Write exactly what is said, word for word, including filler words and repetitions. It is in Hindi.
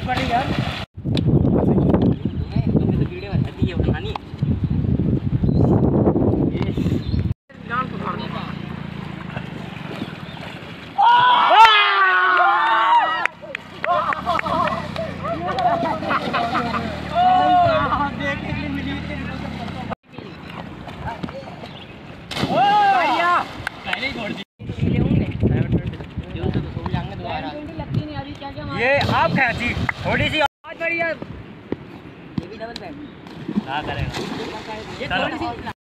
पड़ रही यार। तुम्हें तो वीडियो बनानी है बनानी। ये नाम तो मार दो। ये आप खैची थोड़ी सी बहुत बढ़िया। ये भी डबल बैग। क्या करेगा? ये थोड़ी सी